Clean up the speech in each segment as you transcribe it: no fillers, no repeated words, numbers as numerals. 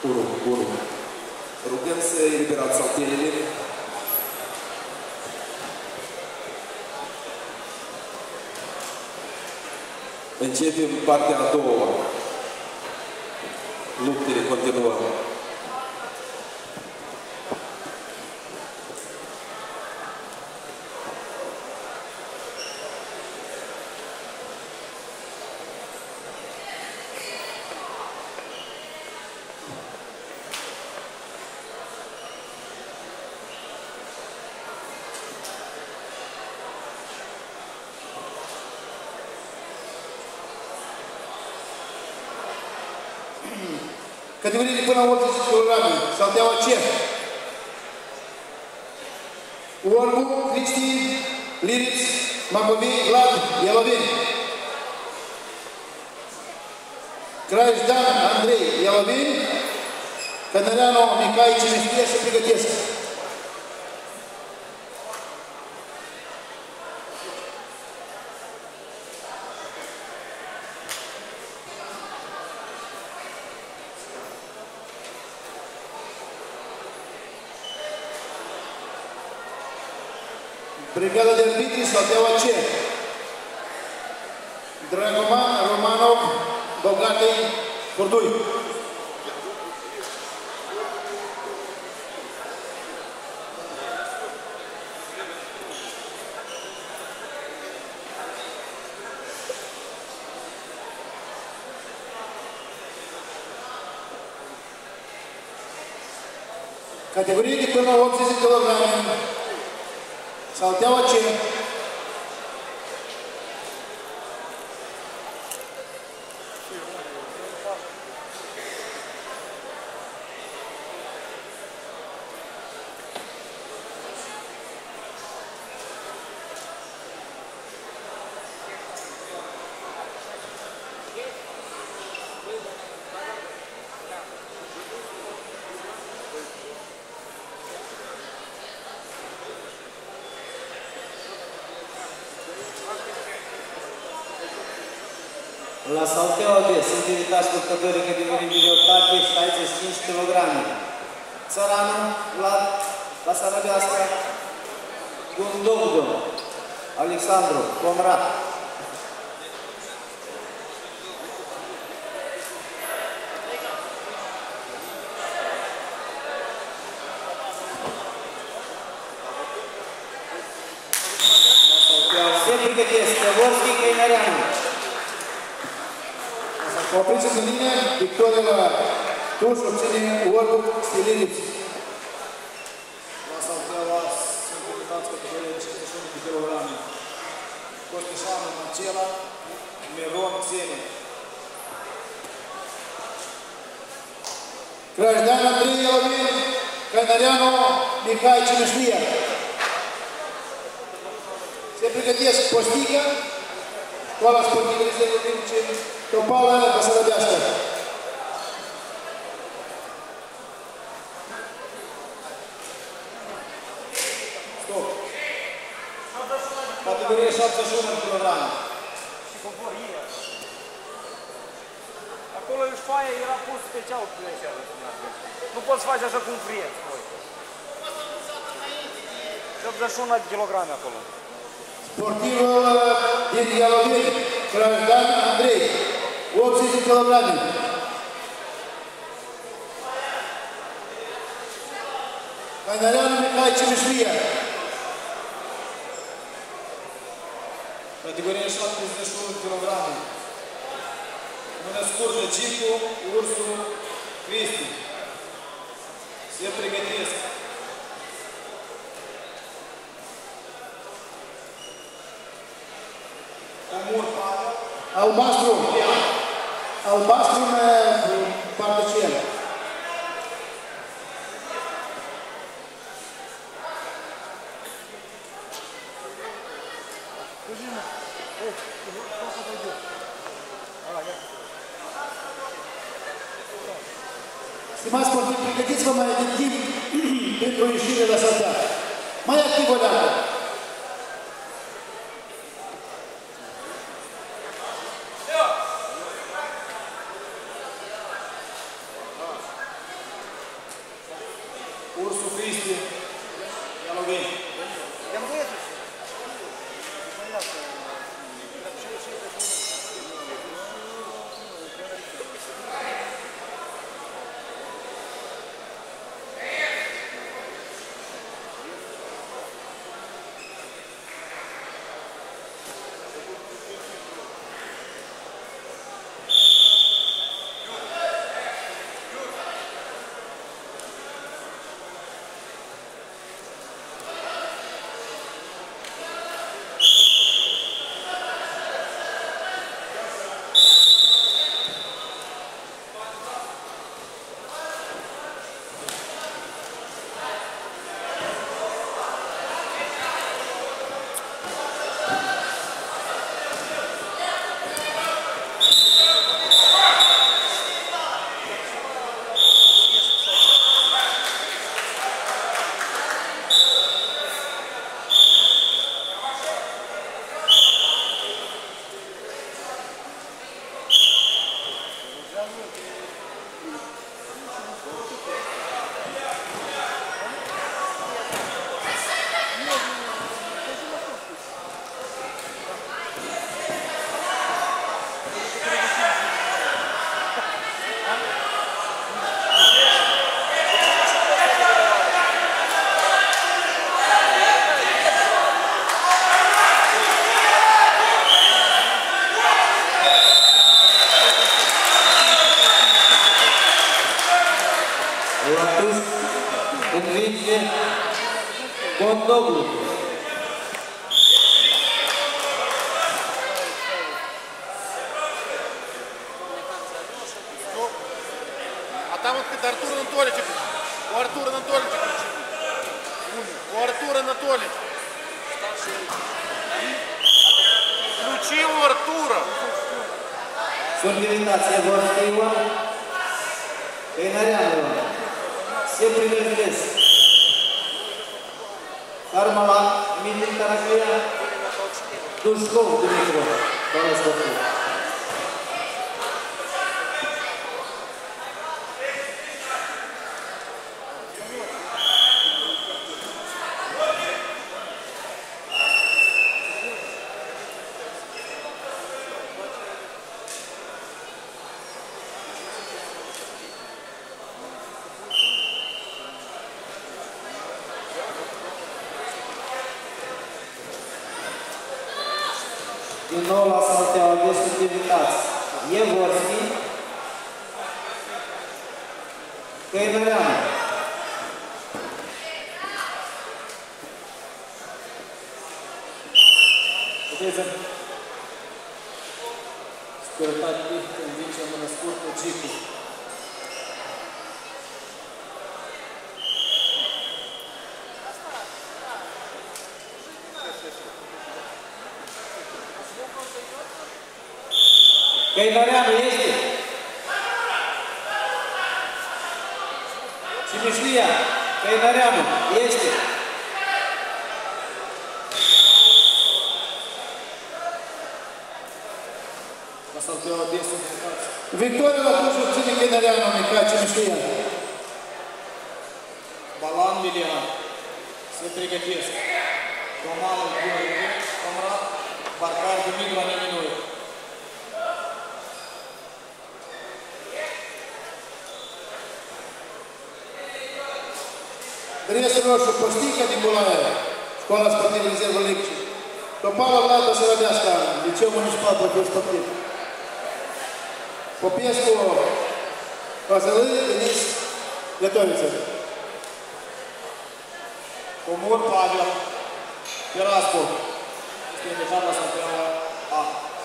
1. Rugăm să eliberați saltelele. Începem partea a doua. Luptele continuă. Categoriile până la 80 kg, salteaua C. Orbu, Cristi, Liriț, Macovei, Vlad, Ialoveni. Crajdan, Andrei, Ialoveni. Cănăreanu, Mihai, Cinestie, se pregătesc. Brigada de arbitri, salteaua C. Dragoman, Romanov, Bogatei, Furdui. Categorie de până la 80 kg. Salteaua C. La salteaua B sunt invitați luptătorii categoriei miliotate 65 kg. Țăranu, Vlad, la Sarabeasca, Gundovdo, Alexandru, Comrat. Se pregătesc Tăvorski, Căinăreanu. Opriți în linie, victoria la tuș obține Orbu Stiliniț. La salteaua sunt invitați categoria 51 kg. Costișanu, Marcela, Miron, Xenia. Crajdan, Andrei, Ialoveni, Cănăreanu, Mihai, Cinestie. Se pregătesc Costică, școala sportivă de Zerăvince, Topala, la Sarabeasca. Stop. Categoria 71 kg. Acolo e foaia, era pus special cu așa. Nu poți face așa cum vrei. 81 de kilograme acolo. Sportivul din Ialoveni, Crajdan, Andrei, 80 kg. Căinăreanu, Mihai, Cinestie. Categoria 71 kg. Mână scurtă, Gicu, Ursu, Cristi. Se pregătesc. Omur, Pavel. Albastru. Albastru în partea cielă. Stimați sportivi, pregătiți-vă mai de timp pentru ieșire la saltea. Mai activ o dată. Ursu Cristi, Ialoveni. Învinge Condoglu. А там вот Артур Анатольевич. У Артура Анатольевича У Артура Анатольевича. Ключи у Артура. Sunt invitați Evorski Ioan, Căinăreanu Ioan, Seprimer Des, Carmala Mitin Caracăia, Dușcov Dumitru, Torăscătul. Din nou la Salteaua de sunt invitați Evorski, Căinăreanu, Puteți securitate, convinge mână scurtă, Gicu. Căinăreanu este. Cimișlia, Căinăreanu este. La Salteaua de sunt invitați. Victoria la Cluj obține Căinăreanu, Mihai Cimișlia. Balan Milian. Se pregătesc. Romanul Gheorghe, Comrat, Barcar Dumitru Aneminoi. Dresul roșu, Poștica Nicolae, Școala Sportivă Rezervă Lecții. Topală Vlad Sărădeasca, Liceu Municipal Profil Sportiv. Popescu, Cazălâi, Denis, Letoviță. Comor Pavel, Tiraspol. Este invitat la Salteaua A.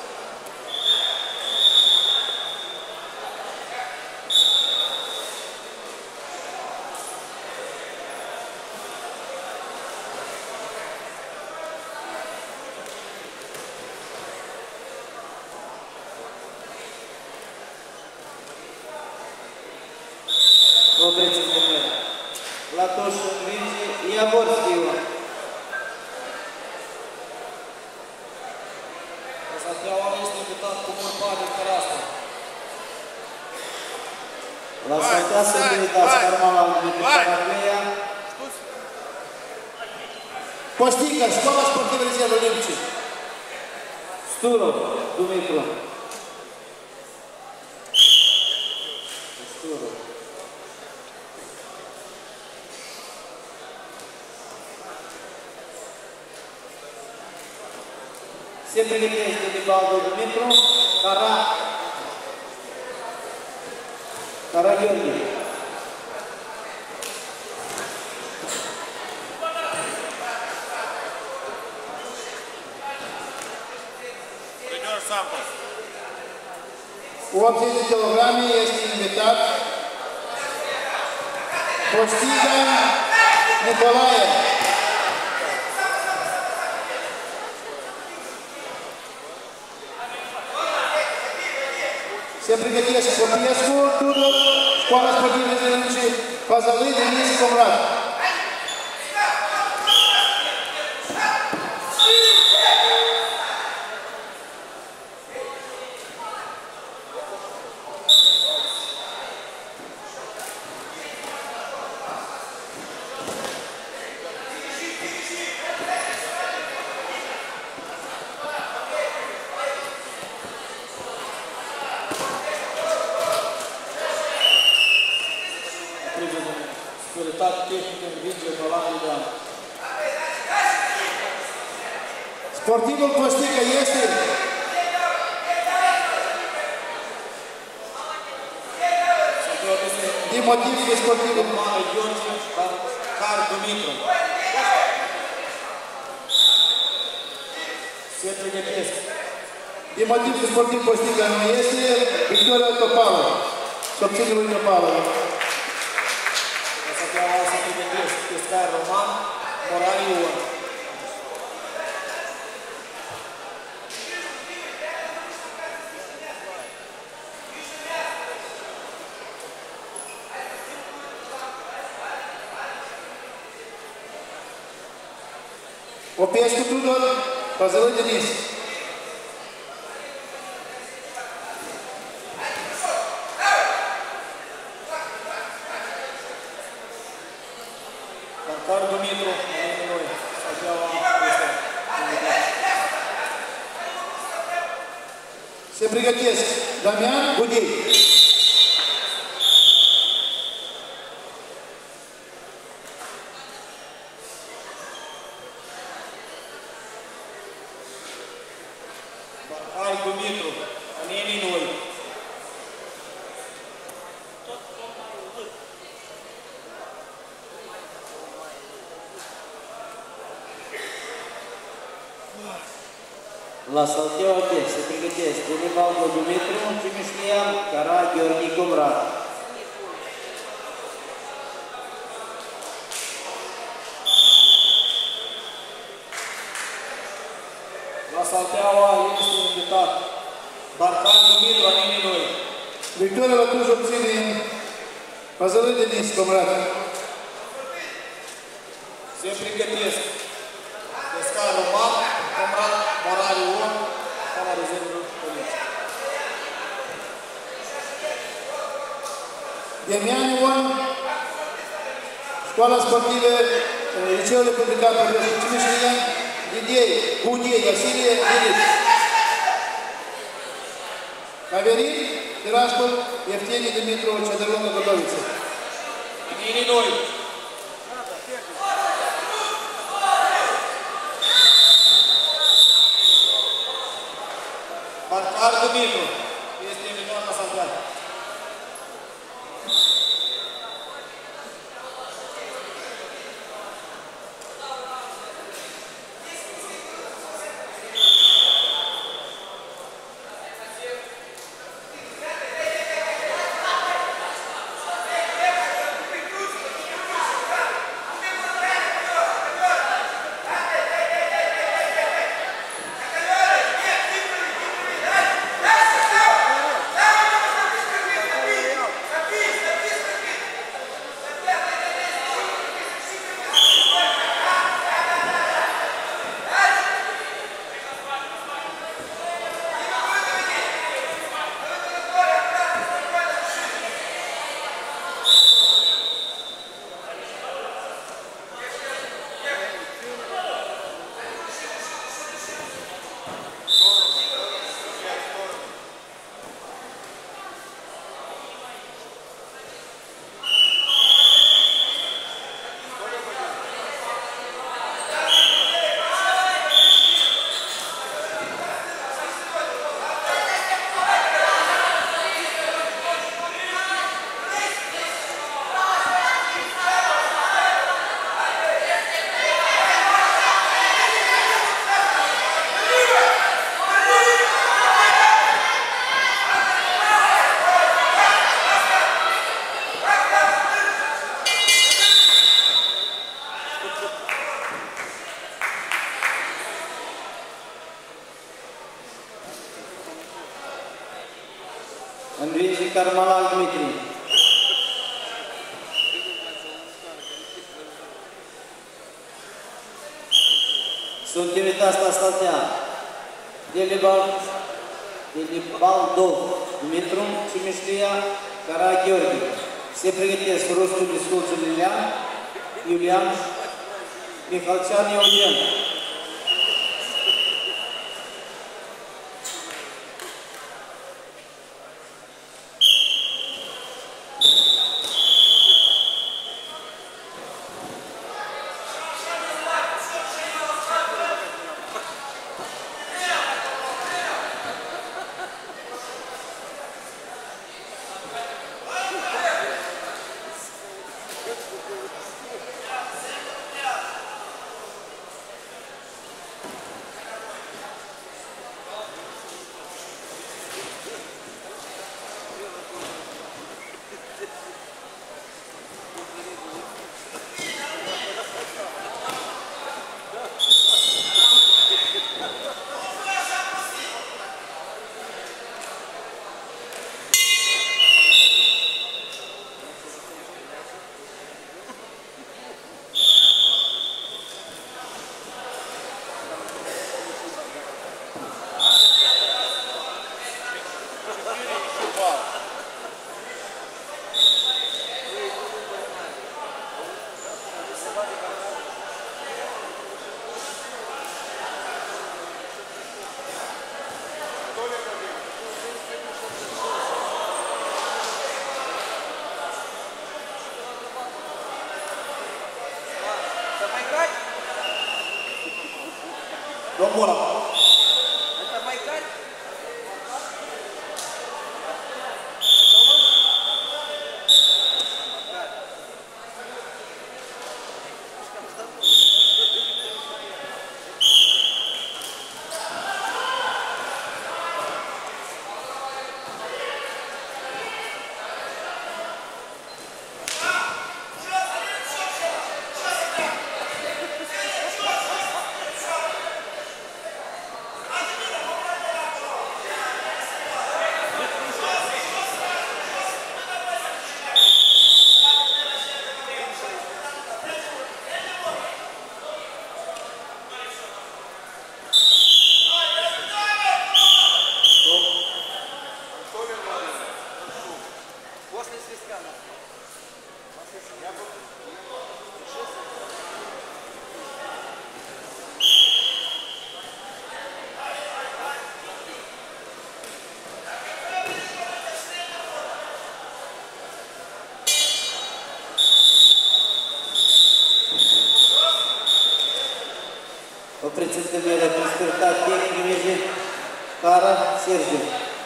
Opreți-vă de mână. La Toș învinge Iavorski Ioan. La Salteaua A este invitat Comor Pavel, Tiraspol. La saltea securitatea Carmala Dumitru-Caragleia. Postică, Școala Sportivă Rezervă Limce. Sturov Dumitru. Sturov. Se pregătește Libaldo Dumitru, Caragheorghe. Junior Santos. 80 de kilograme este invitat Postiga Nicolae. Se pregătesc Popescu, Tudor, Școala Sportivă de Limce, Pazalui, Denis Comrat. Securitate tehnică învinge Bălan Iulian. Sportivul Postică este din motive de sportivul Mare Gheorghe Car Dumitru. Se pregătesc. din motiv de sportiv Postică nu este Victoria Topală. Să obține lui Topală. Se pregătesc Pescar Roman, Moral Ion. Popescu Tudor, Pazălui Denis. Car Dumitru, noi, Salteaua este. Se pregătesc Damian Budei. Car Dumitru, Neni noi. La Salteaua B se pregătesc Libaldo Dumitru, Cimișlian, Caragheorghe Comrat. La Salteaua este invitat Barcan Dumitru, Neni noi. Victoria la Cluj obține Pazălui Denis Comrat. Se pregătesc Pescar Roman, Comrat, Moral Ion, Școala Rezervă Limce. Demian Ion, Școala Sportivă, Liceul Republican Profesor Cimișlian, Didier, Budei, Vasilie, Denis. Caverin, Tiraspol, Eftenie Dimitru, Cedărlună, Godoviță. Neni noi. Barcar Dumitru este invitat la Salteaua. Carmalac Dmitri. Sunt invitați la Saltea Delibaldov Dumitru, Cimiștia, Cara Gheorghe. Se pregătesc Rustul Disculțu Iulian, Mihalcean Eugen. Domnul Opriți întâlnirea cu spiritat tehnic, Cara Sergiu.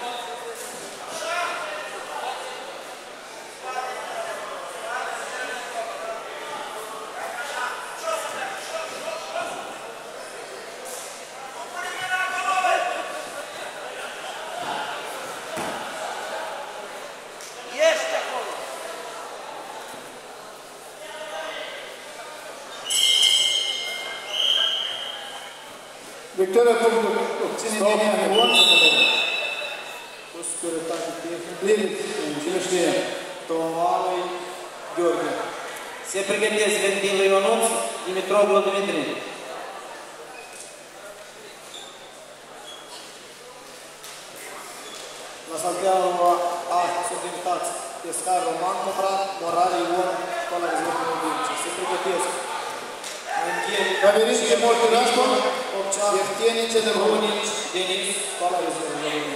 Victoria obține linia bun. cu securitate tehnică, Liniți, cine știe. Tomalui Gheorghe. Se pregătesc Ventilul Ionuț, Dimitrovlu Dimitri. La Salteaua A sunt invitați Pescar Roman Coprat, Morale Ion, Școala Rezervă Mobilice. Se pregătesc Angheli, Caverische Molturașcu, Occean, Ieftenice de Bun. Bunici, Denis, Școala Rezervă Mobilice.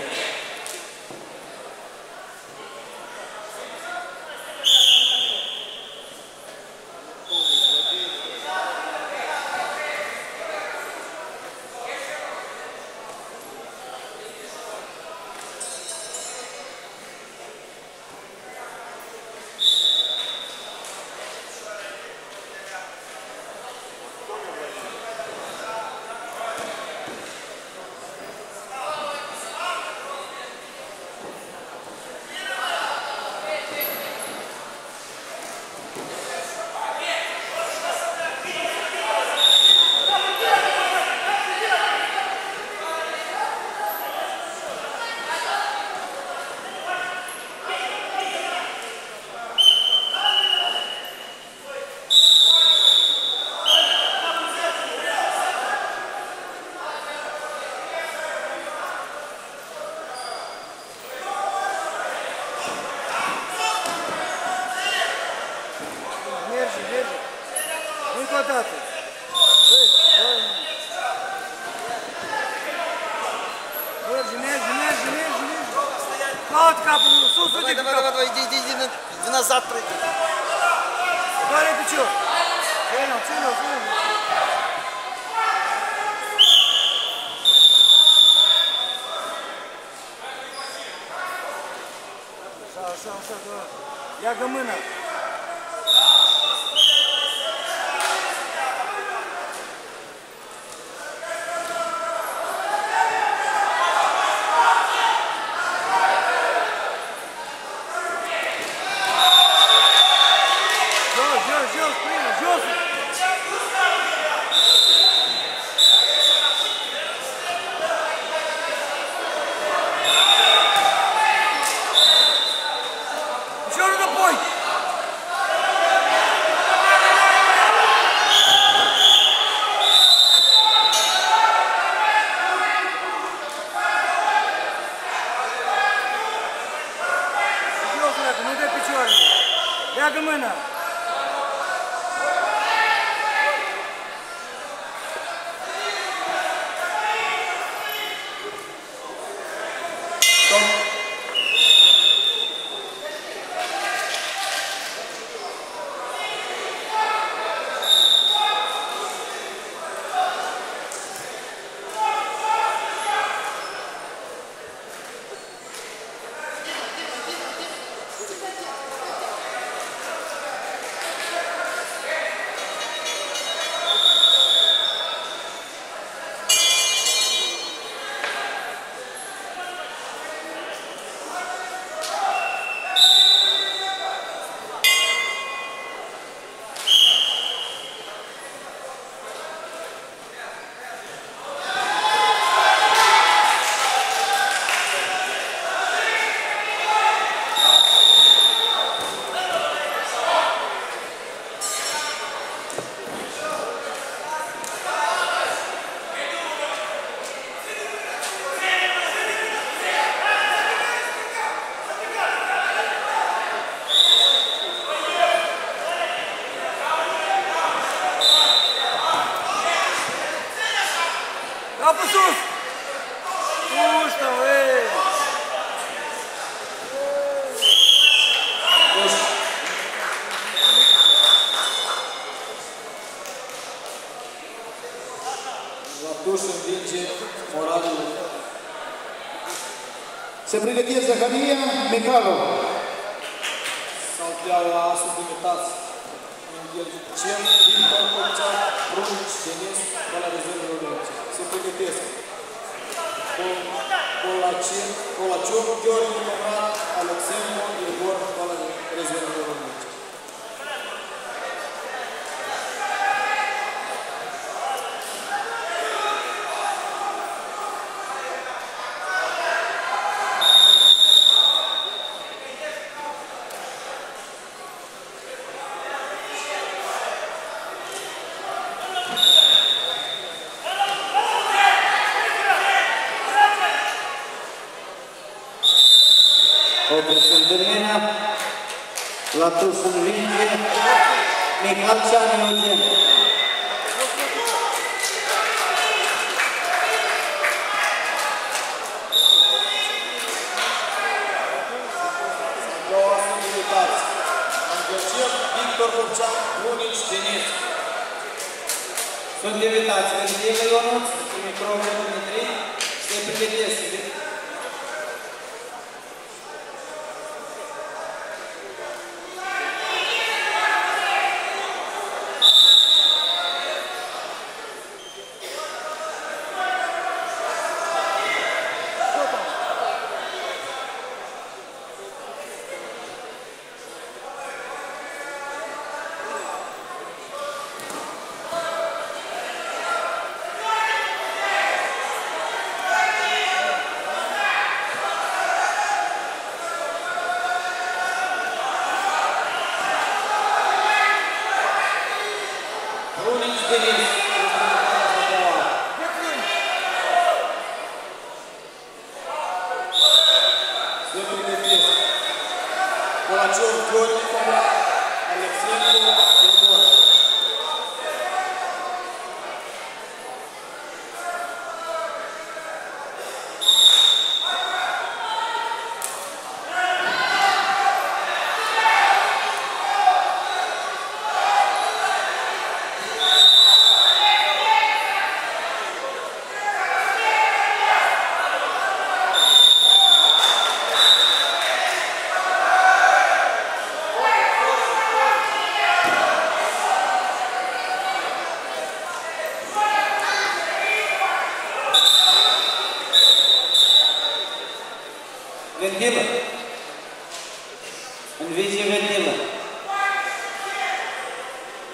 tată. Mergi. Caut capul, sus, uite cu capul. Давай, иди назад прыгай. Doare picior. Ține-o. Așa, doar. Ia-gă mâna. Jos, prima, jos! Piciorul înapoi! Jos, nu de picioarele! Ia-gă mâna! Capul sus! Puștă, ei! Zlatuș învinge Moralul. Se pregătesc Zaharia Michalov. Salteaua sublimitați. Cem, Victor Cocea, Prunci, Denis, la rezervă Olimpice. Se pregătesc. Colaciuc, Gheorghe Comrat, Alexandru, Igor, la rezervă Olimpice. Opreți întâlnirea. Zlatuș învinge. Michal Ceanu Eugen. Două sublimitați. Anghercev, Victor Cocea, Prunici, Denis. Sunt invitați Verdigă Ionuț, Dimitrov Dmitri, se pregătesc.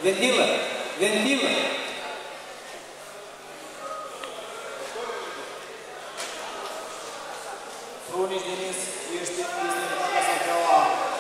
Ventilă! Ventilă! Prunici Denis este invitat la Santiaua.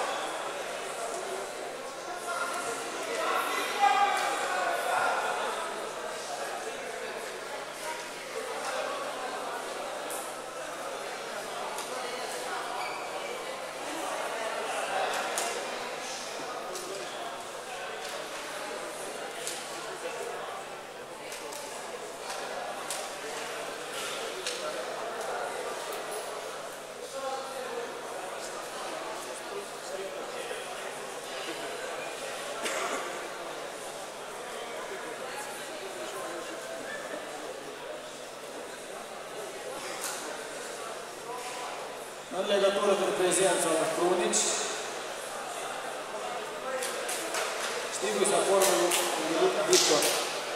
În legătură cu prezența la Prunici, Știgu s-a formă Victor.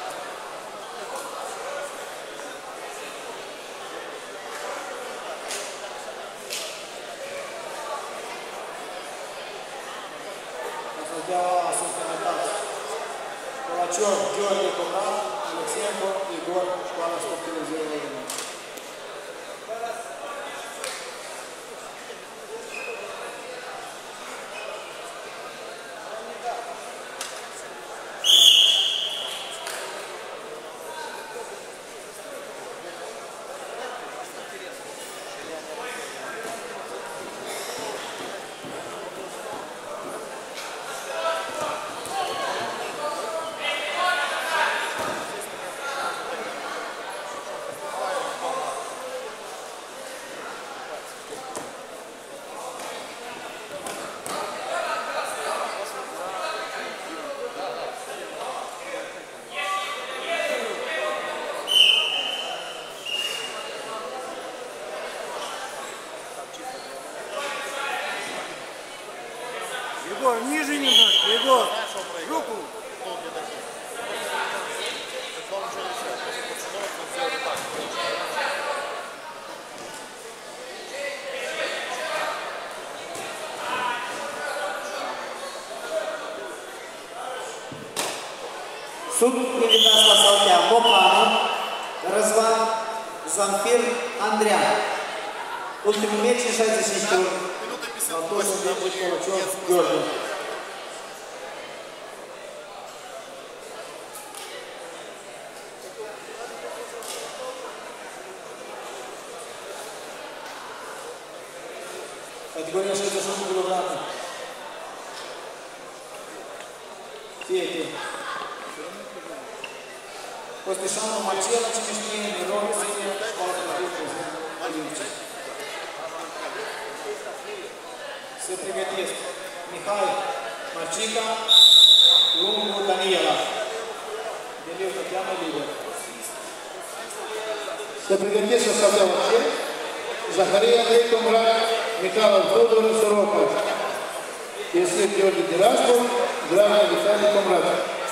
Santiaua sunt invitați Colacior, Gheorghe Cocar, Alexenco, Igor, Școala Sportivă Zilele de Mână. Егор, ниже немножко, Егор. Руку. Sunt invitați la saltea Mocanu, Răzvan, Zamfir, Andreea. Ultimul meci în 65 ori. Антон Сергеевич Калачев, Георгий. Категория 61 кг. Фети. Костишану Мачела, Чемишкин, Мирон, Синя, Школа Спортивная, Олимпия. Se pregătesc Mihai Marcica, Lungu Daniela. Deliu că cheamă liber. Se pregătesc să saltea Marcel, Zaharia Andrei Comrat, Mihail Fodor, Soroca. Este Gheorghe Tiraspol, Dragoș Vitalie Comrat.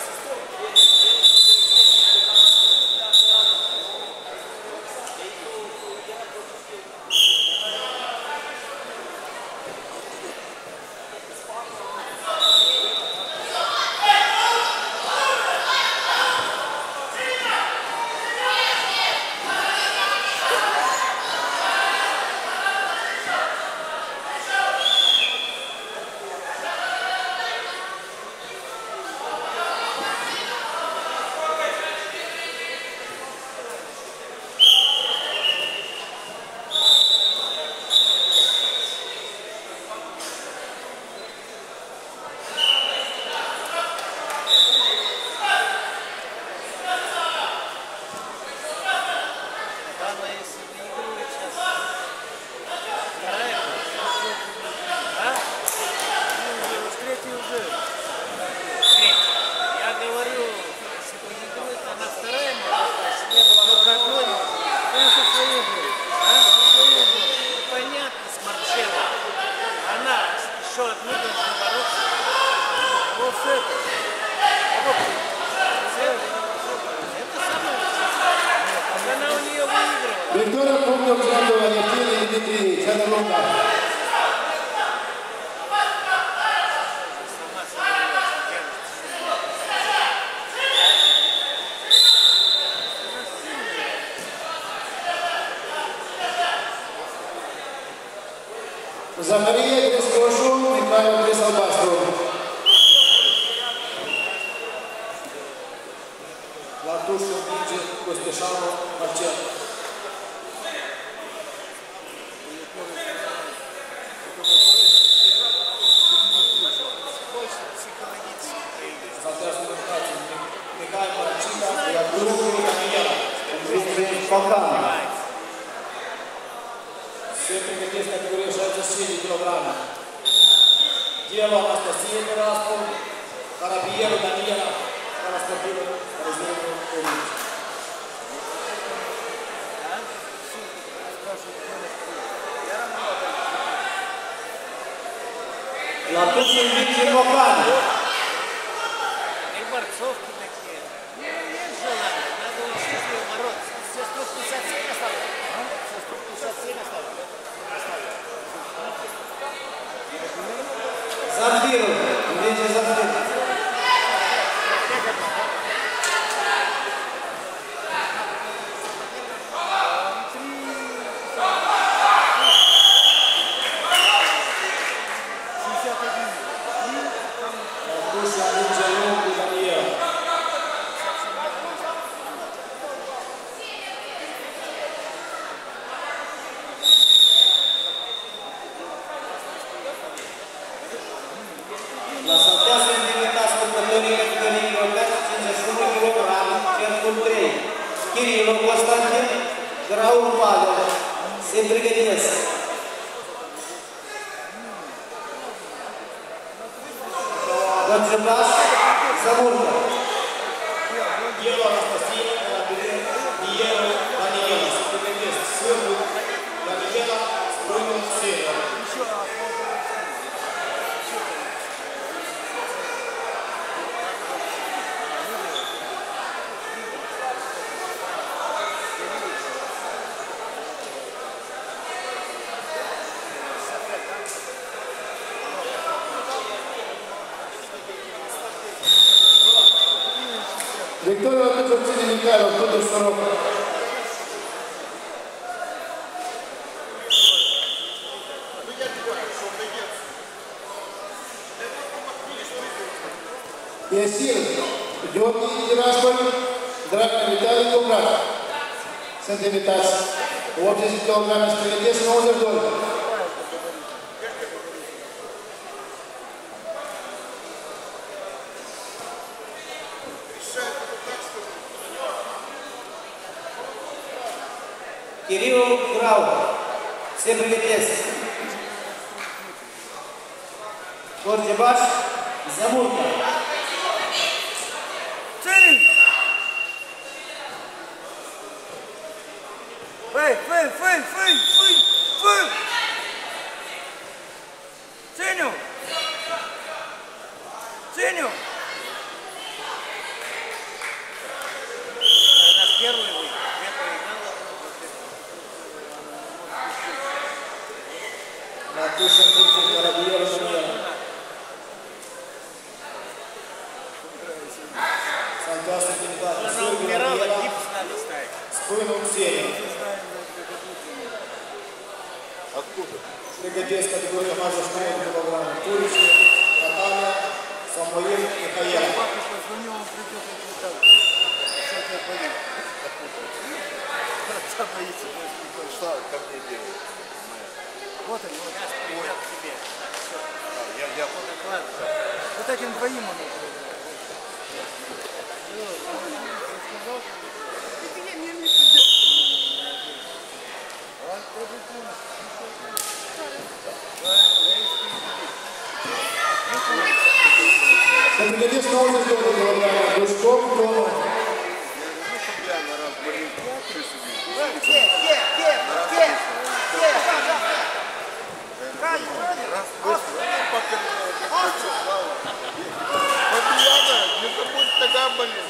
Victoria Pugno creando la Valentina Dimitri Cianalonga. Zaharia Gres roșu, Mihail Gres albastru. La tușul învinge Costeșanu Marcel. Saltează comunicații. Mihail Marcina, iar grupul Daniela. Învinge Focan. Se pregătesc categoria 65 kg. Dielu Anastasie Tiraspol, Carabierul Daniela, care sportivă rezervă Orinci. La tușul învinge Focan. Борцовки такие. Нет желания. Надо учить ее бороться. Все 157 оставили. Все 157 оставили. Zanfirul. Învinge Zanfirul. La saltea se îndemnitați cârpătorii categorii Europeană 51 kg, cercul 3. Kirilo Constantin, Raul Pavel. Se pregătesc. Gățăbaș, Zamurcă. Dielu Anastasie, Carabierul Daniela. Se pregătesc Sârbu Daniela, Sprânul Seria. Victoria atunci obține Mihailov, Tudor Soroca. Iesil, Gheorghe Tiraspol, Dragan Vitali Comrat. Sunt invitați. 80 kg se pregătesc 92. Kirilo Grau. Se pregătesc. Corcebaș, Zamurcă. Цель! Фэй! Ценю! Она первый вы. La tușul învinge Carabierul Daniela. Saltează îndemnitate. Она Sârbu умирала, Daniela, гипс надо ставить. Sprânul Seria. Pregătesc categoria 69 kg. Turice, Natalia, Samuel, Mihaela. Папе позвонил, он придет и летал. Что тебя боится? Отца боится. Что ко мне делать? Вот они, вот. Сейчас придет к тебе. Я Ладно. Вот этим двоим он Se pregătesc 92 kg. Dușcov, Toma. не забудь тогда болит.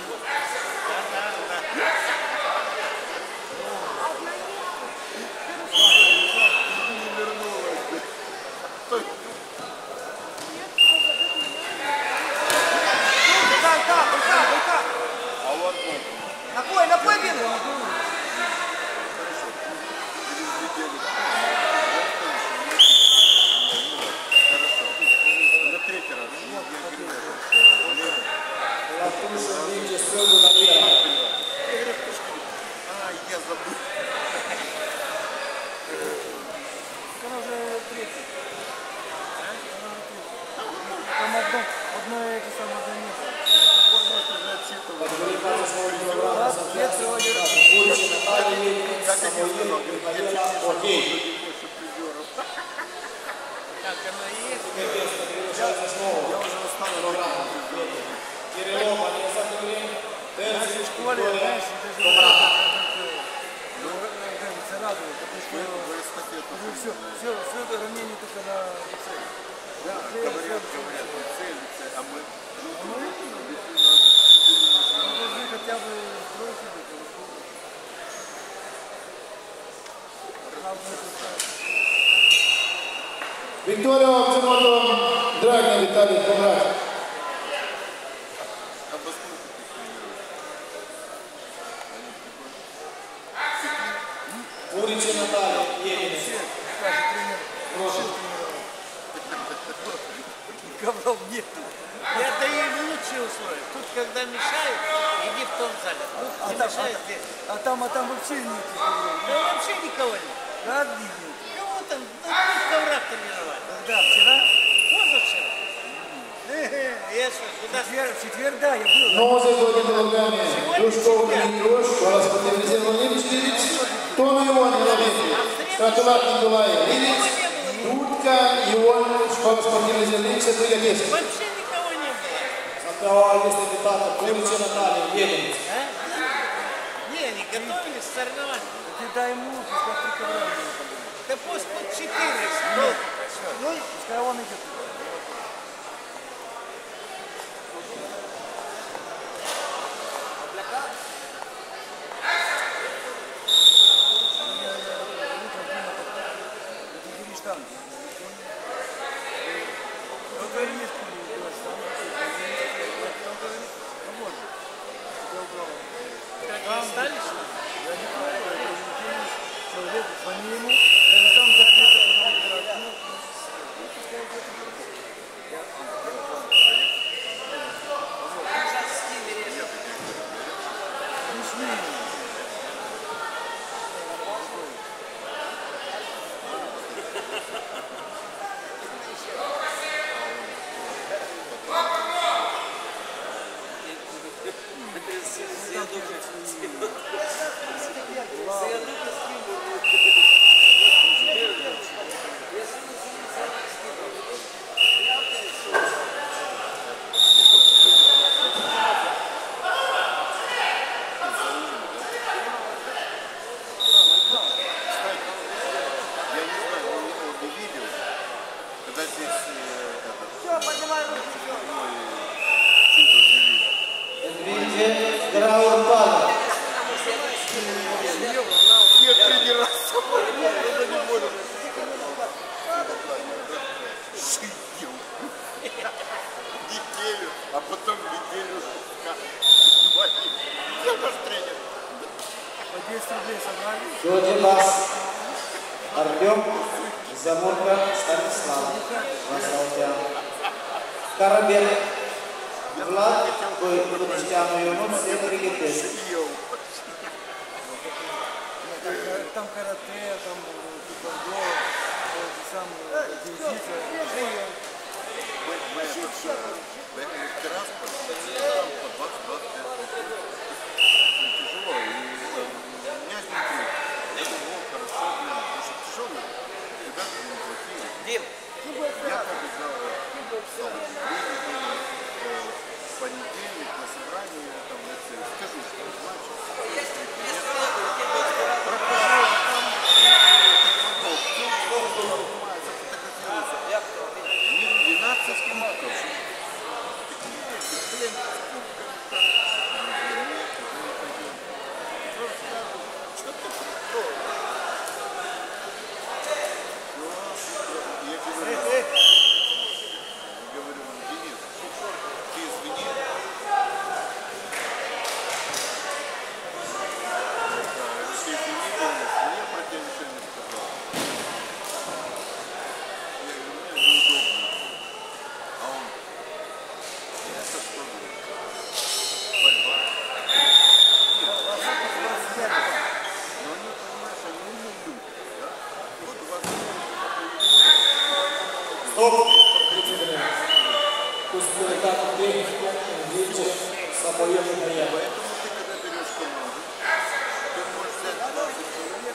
Напой, Вина! кругу на первом. Я забыл. Она уже третья. Там одно эти самые место. Подгребаться с килограмма соответственно. Буричи, Наталья, Самуил, Михаила, окей. Так оно и есть. Теперь подгребается снова. Килограмм. Кириллов, Олеса Кирилл. Терзич, Виктория, Комрата. Радует, потому что все ранение только на лице. Да, говорят, целится, а мы... Мы должны хотя бы тройки быть. Victoria a obținut-o Dragnea Vitalie Comrat. Буричи, Наталья, Евгений. Прошу. Говнов нету. Я даю лучшие условия. Тут, когда мешают, иди в том зале. Тут не мешает здесь. А там вообще нет. Да вообще никого нет. Да, видно. Кого там? Ну, тут коврах тренировали. Когда? Вчера? Позавчера. Я что, куда... В четверг, да, я был. 92 килограмме Дружков Дмитрош, спортивный резерв Олимпийский Лидец, Тона Ион Левин, Стратулат Николай Лидец, Дудка Ион, спортивный резерв Лидец, Бригадирский. Вообще никого не было. Состава листа диктатор Буричи, Наталья, Евгений. А? Не, они готовились к соревнованию. Ты дай ему, пускай 3 килограмма. Да пусть под 4. Ну, Пускай он идет. А потом неделю я наш тренер. По 10 рублей собрали. Додилас, Артем, Замурка, Станислав, Васалтян. Карабин, Влад, Cristiano Ionut, Cedric Ghetescu. Там карате, там тэквондо, сам дзюдзица. Поехали в Тирасполь, по 20-25. Тяжело. И меня с ним я думал, хорошо, потому что тяжелый. Ребята неплохие. Дим, Я побежал в понедельник на собрании, там, скажу, что матч. Прохожу, а там зафотографируется. 12 марков. поехал приятно. Поэтому ты, когда берешь команду, ты можешь взять 20 человек,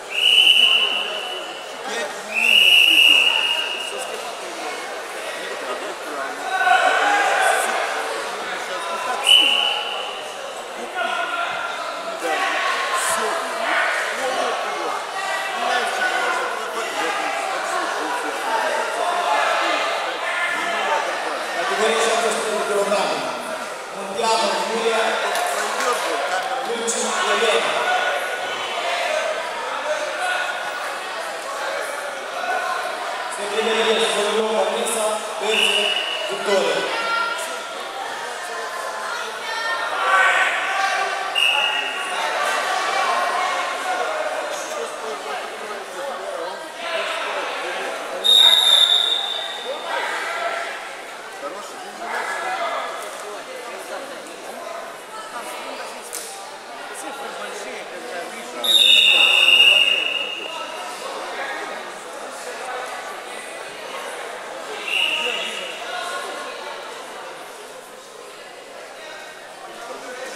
5 минимум придет. Со скоростью не так, неправильно. Сейчас не так сильно. Да, все, Категория 64 килограмма. Мунтианов Юлия Ключин Елена. Секретарь вес Соловьева Алиса, Перси Виктория. Цифры большие, когда видишь.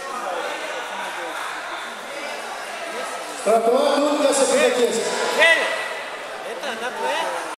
Стартовая дудка Сапилакес.